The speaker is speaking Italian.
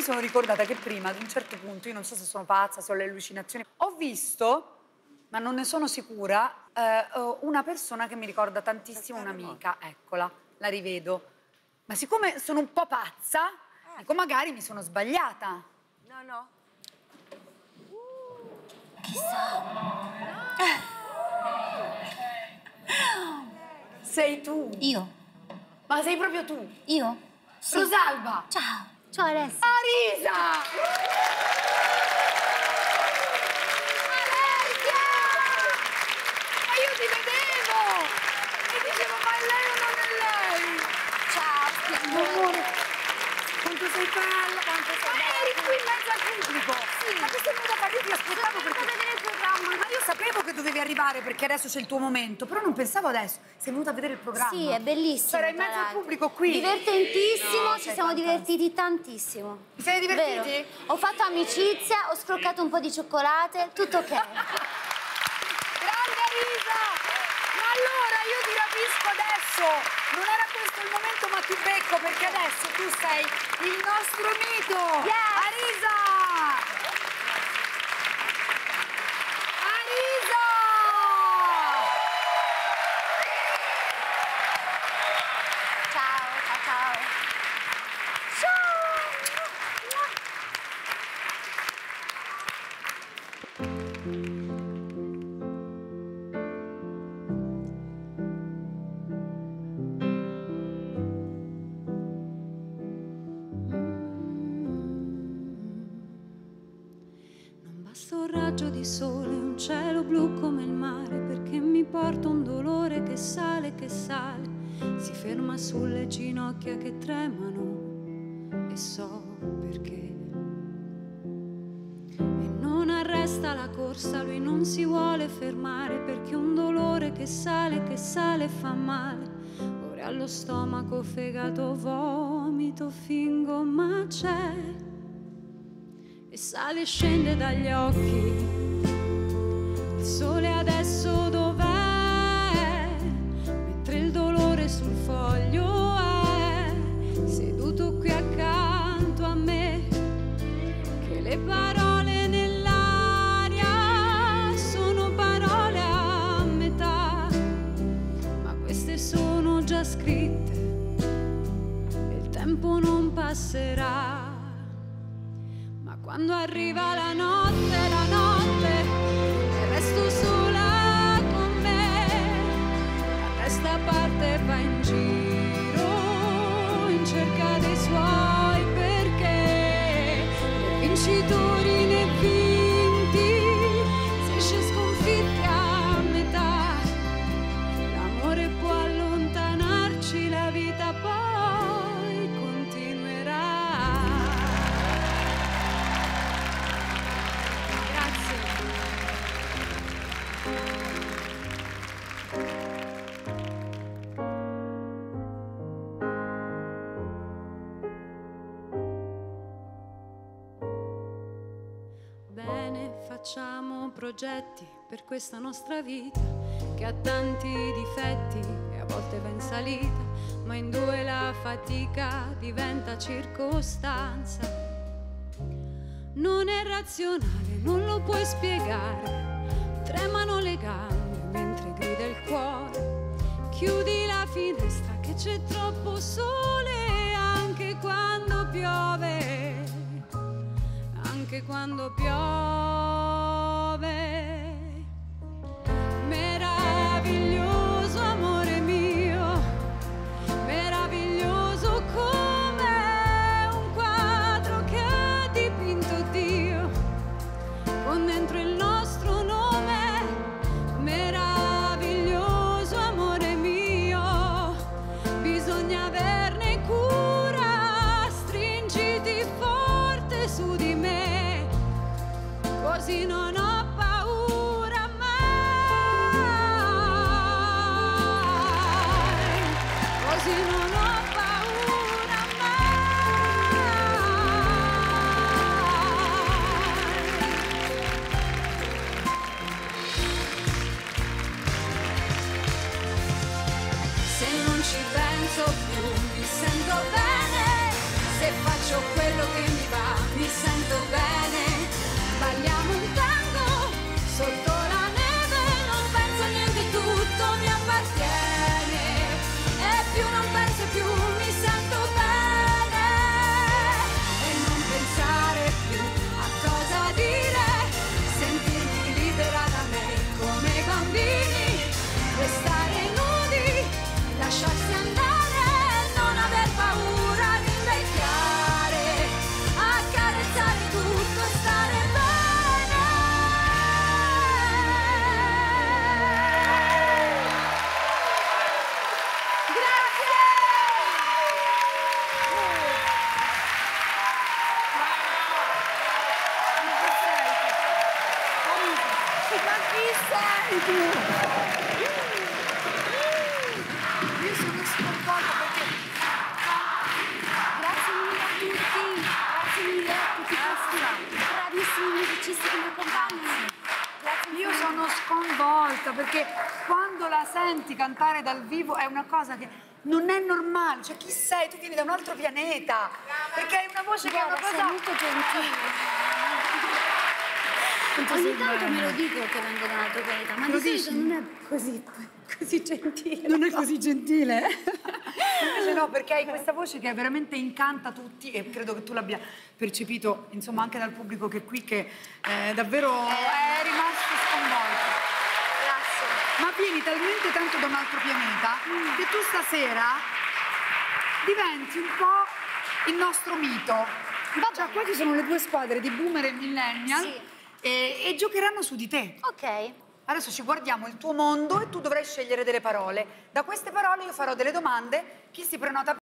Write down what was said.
mi sono ricordata che prima, ad un certo punto, io non so se sono pazza, se ho le allucinazioni, ho visto, ma non ne sono sicura, una persona che mi ricorda tantissimo un'amica. Eccola, la rivedo. Ma siccome sono un po' pazza, dico magari mi sono sbagliata. No, no. Sei tu. Io. Ma sei proprio tu. Io? Sì. Rosalba. Ciao. Ciao Alessia. Arisa! Alessia! Ma io ti vedevo! E dicevo, ma è lei o non è lei? Ciao. Amore, quanto sei bella, quanto sei bella. Eri qui in mezzo al pubblico. Sì. Ma che sei venuta a fare? Io ti aspettavo perché... vedere il programma. Ma io sapevo che dovevi arrivare perché adesso c'è il tuo momento, però non pensavo adesso. Sei venuta a vedere il programma. Sì, è bellissimo. Era in mezzo al pubblico qui. Divertentissimo, No, ci sei siamo fantastica. divertiti tantissimo. Vi siete divertiti? Vero. Ho fatto amicizia, ho scroccato un po' di cioccolate, tutto ok. Grande Arisa! Ma allora io ti rapisco adesso! Non era questo il momento, ma ti becco perché adesso tu sei il nostro mito! Yes! Arisa! Arisa! Ciao, ciao, ciao. Non basta un raggio di sole, un cielo blu come il mare, perché mi porta un dolore che sale, si ferma sulle ginocchia che tremano e so perché. E non arresta la corsa, lui non si vuole fermare, perché un dolore che sale fa male. Ora allo stomaco, fegato, vomito, fingo, ma c'è. E sale e scende dagli occhi. Il sole adesso dov'è? Mentre il dolore sul foglio è seduto qui accanto a me. Che le parole nell'aria sono parole a metà, ma queste sono già scritte e il tempo non passerà. Quando arriva la notte, e resto sola con me, la testa parte e va in giro in cerca dei suoi perché, né vincitori né vinti, si esce sconfitti a metà. L'amore può allontanarci, la vita poi continuerà. Bene, facciamo progetti per questa nostra vita che ha tanti difetti e a volte va in salita, ma in due la fatica diventa circostanza. Non è razionale, non lo puoi spiegare, tremano le gambe mentre grida il cuore. Chiudi la finestra che c'è troppo sole anche quando piove. Anche quando piove. Meraviglioso amore mio, meraviglioso come un quadro che ha dipinto Dio, con dentro il nostro nome. Meraviglioso amore mio, bisogna averne cura, stringiti forte su di me. Così non ho paura mai, così non ho paura mai. Se non ci penso più mi sento bene, se faccio quello che mi va. musicisti che mi accompagnano. Io sono sconvolta perché quando la senti cantare dal vivo è una cosa che non è normale. Cioè, chi sei? Tu vieni da un altro pianeta. Perché hai una voce che è una cosa... Sei molto gentile. Ogni tanto me lo dico che vengo da un altro pianeta, ma di solito non è così gentile. Non è così gentile? Invece no, perché hai questa voce che veramente incanta tutti e credo che tu l'abbia percepito, insomma, anche dal pubblico che è qui, che davvero è rimasto sconvolto. Grazie. Ma vieni talmente tanto da un altro pianeta che tu stasera diventi un po' il nostro mito. Cioè, qua ci sono le due squadre di Boomer e Millennial. Sì. E giocheranno su di te. Ok. Adesso ci guardiamo il tuo mondo e tu dovrai scegliere delle parole. Da queste parole io farò delle domande. Chi si prenota